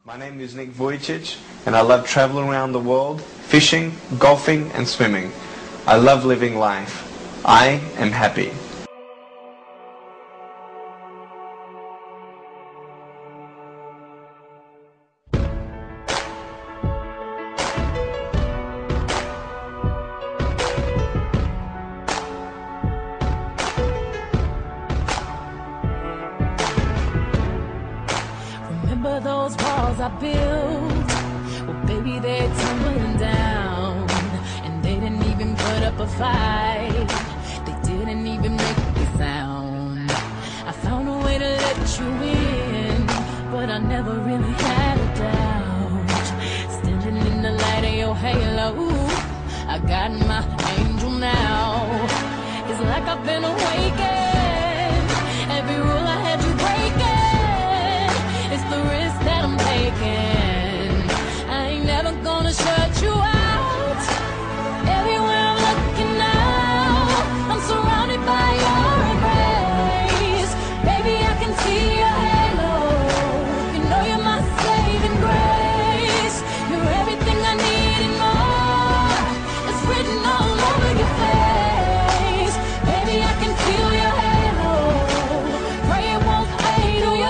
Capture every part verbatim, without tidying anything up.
My name is Vucjicic, and I love traveling around the world, fishing, golfing, and swimming. I love living life. I am happy. Remember those walls I built? Well, baby, they're tumbling down, and they didn't even put up a fight. They didn't even make a sound. I found a way to let you in, but I never really had a doubt. Standing in the light of your halo, I got my angel now. It's like I've been awakened. Every rule I had you breaking, it's the risk that I'm taking. I ain't never gonna shut you out. Everywhere I'm looking now, I'm surrounded by your embrace. Baby, I can see your halo. You know you're my saving grace. You're everything I need and more. It's written all over your face. Baby, I can feel your halo. Pray it won't fade away.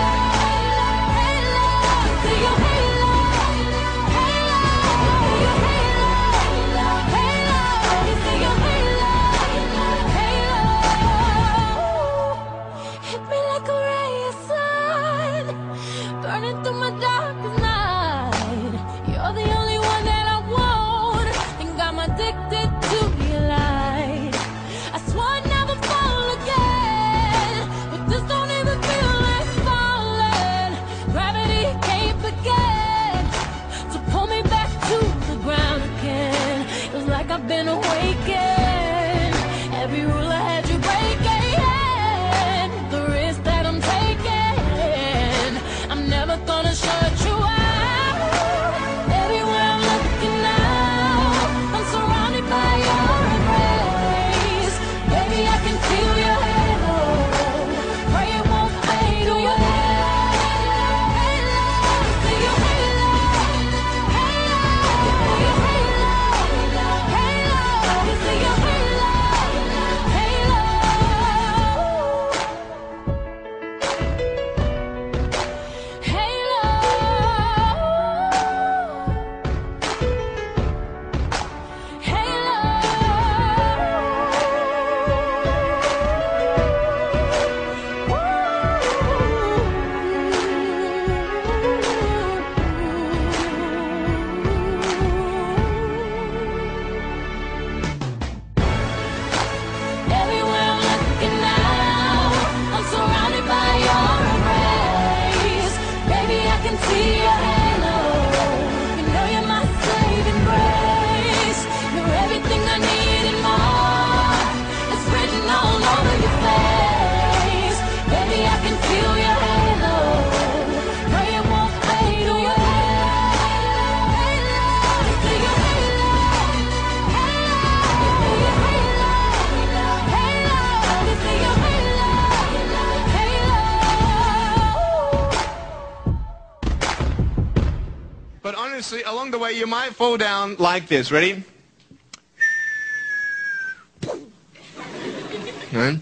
Burning through my darkest night. You're the only one that I want, and got me addicted to your light. I swore I'd never fall again, but this don't even feel like falling. Gravity can't begin to pull me back to the ground again. It's like I've been awakened. Every rule I had you breaking, the risk that I'm taking, I'm never gonna shut you out. Everywhere I'm looking now, I'm surrounded by your embrace. Baby, I can feel your halo. Pray it won't fade away. See your halo, halo, your halo, halo, see your halo, halo. Everywhere I'm looking now, I'm surrounded by your embrace. Baby, I can see your halo. You know you're my saving grace. You're everything I need and more. It's written all over your face. Baby, I can feel your halo. Pray it won't fade away. See your halo, halo, your halo, halo, see your halo, halo. But honestly, along the way, you might fall down like this. Ready? Right?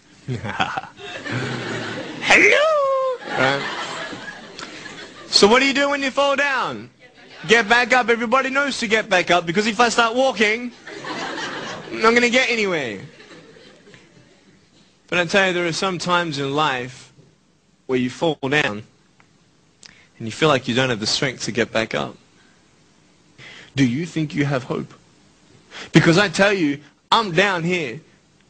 Hello! Right. So what do you do when you fall down? Get back up. Everybody knows to get back up, because if I start walking, I'm not going to get anywhere. But I tell you, there are some times in life where you fall down and you feel like you don't have the strength to get back up. Do you think you have hope? Because I tell you, I'm down here,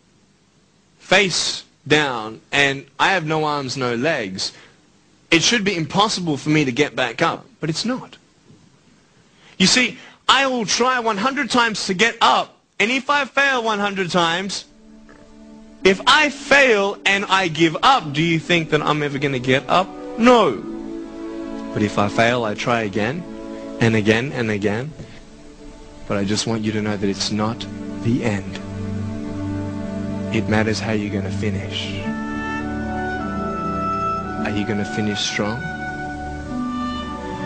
face down, and I have no arms, no legs. It should be impossible for me to get back up, but it's not. You see, I will try one hundred times to get up, and if I fail one hundred times, if I fail and I give up, do you think that I'm ever going to get up? No. But if I fail, I try again, and again, and again. But I just want you to know that it's not the end. It matters how you're going to finish. Are you going to finish strong?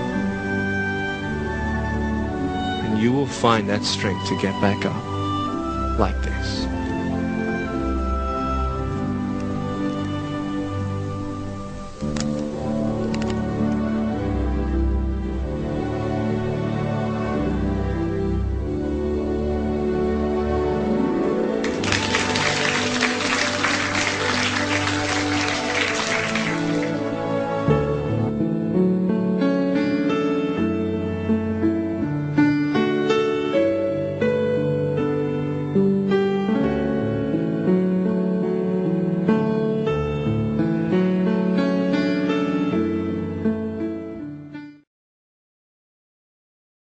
you will find that strength to get back up like this.